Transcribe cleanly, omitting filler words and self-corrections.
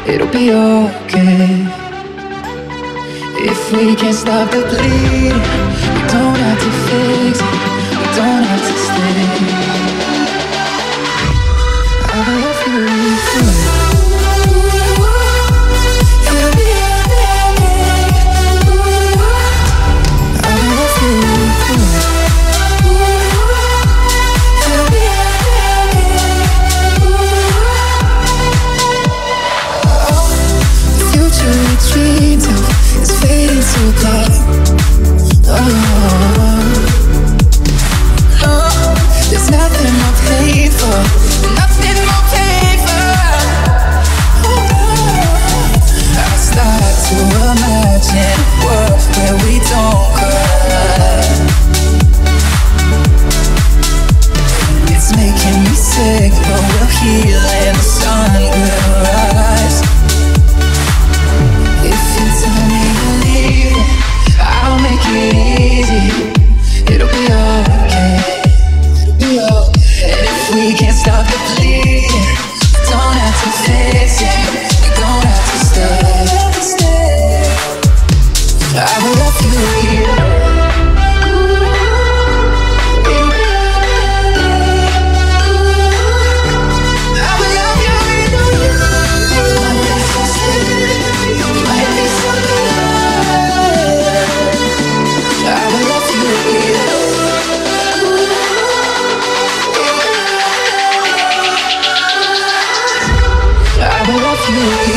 it'll be okay. If we can't stop the bleed, we don't have to fix it, we don't have to stay. I love you, it'll be okay. I love you, it'll be okay. The future we dreamed of is fading so black. Oh, no, there's nothing more painful, nothing more painful. I start to imagine a world where we don't cry. It's making me sick, but we'll heal and the sun will rise. If you tell me to leave, I'll make it easy. It'll be okay. It'll be okay. And if we can't stop the bleed, we don't have to fix it, we don't have to stay. I will love you here. I will love you.